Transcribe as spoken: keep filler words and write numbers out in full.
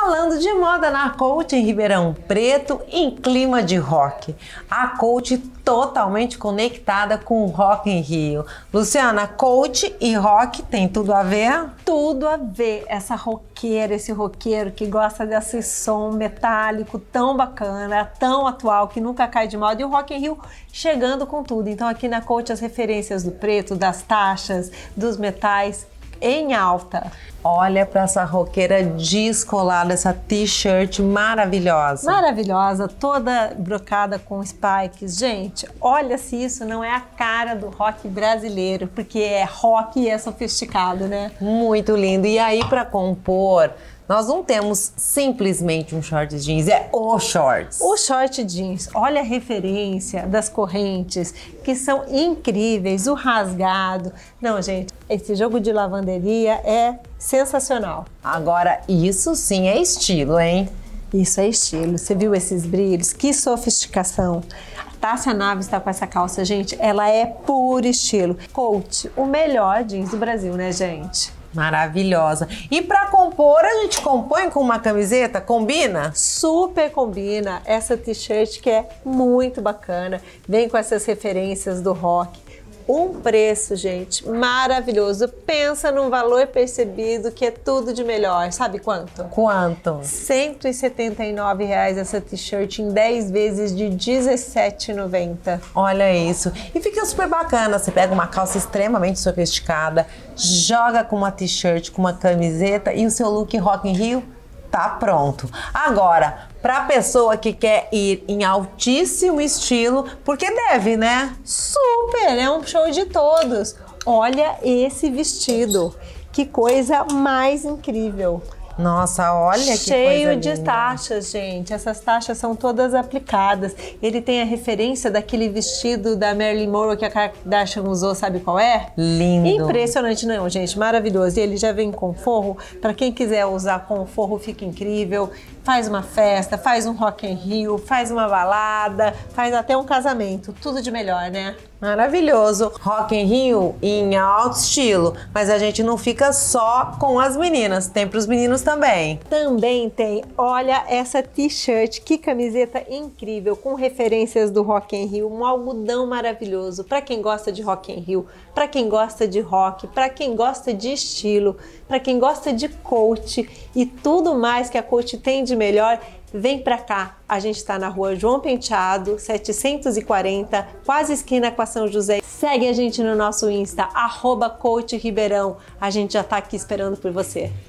Falando de moda na Coach em Ribeirão Preto, em clima de rock. A Coach totalmente conectada com o Rock em Rio. Luciana, Coach e rock tem tudo a ver? Tudo a ver. Essa roqueira, esse roqueiro que gosta desse som metálico tão bacana, tão atual, que nunca cai de moda. E o Rock em Rio chegando com tudo. Então aqui na Coach as referências do preto, das taxas, dos metais em alta. Olha para essa roqueira descolada, essa t-shirt maravilhosa. Maravilhosa, toda brocada com spikes. Gente, olha se isso não é a cara do rock brasileiro, porque é rock e é sofisticado, né? Muito lindo. E aí, para compor, nós não temos simplesmente um short jeans, é o shorts. O short jeans, olha a referência das correntes, que são incríveis, o rasgado. Não, gente, esse jogo de lavanderia é sensacional. Agora, isso sim é estilo, hein? Isso é estilo. Você viu esses brilhos? Que sofisticação. A Tássia Naves está com essa calça, gente. Ela é puro estilo. Coach, o melhor jeans do Brasil, né, gente? Maravilhosa. E para compor, a gente compõe com uma camiseta? Combina? Super combina. Essa t-shirt que é muito bacana. Vem com essas referências do rock. Um preço, gente, maravilhoso. Pensa num valor percebido que é tudo de melhor. Sabe quanto? Quanto? cento e setenta e nove reais essa t-shirt em dez vezes de dezessete reais e noventa centavos. Olha isso. E fica super bacana. Você pega uma calça extremamente sofisticada, joga com uma t-shirt, com uma camiseta e o seu look Rock in Rio tá pronto. Agora, para pessoa que quer ir em altíssimo estilo, porque deve, né? Super, é um show de todos. Olha esse vestido, que coisa mais incrível. Nossa, olha que coisa cheio de linda. taxas, gente. Essas taxas são todas aplicadas. Ele tem a referência daquele vestido da Marilyn Monroe que a Kardashian usou, sabe qual é? Lindo. Impressionante, não, gente? Maravilhoso. E ele já vem com forro. Para quem quiser usar com forro, fica incrível. Faz uma festa, faz um Rock in Rio, faz uma balada, faz até um casamento. Tudo de melhor, né? Maravilhoso. Rock in Rio em alto estilo, mas a gente não fica só com as meninas, tem para os meninos também. Também tem. Olha essa t-shirt, que camiseta incrível, com referências do Rock in Rio, um algodão maravilhoso. Para quem gosta de Rock in Rio, para quem gosta de rock, para quem gosta de estilo, para quem gosta de coach e tudo mais que a Coach tem de melhor, vem pra cá. A gente tá na rua João Penteado, setecentos e quarenta, quase esquina com a São José. Segue a gente no nosso Insta, arroba Coach Ribeirão. A gente já tá aqui esperando por você.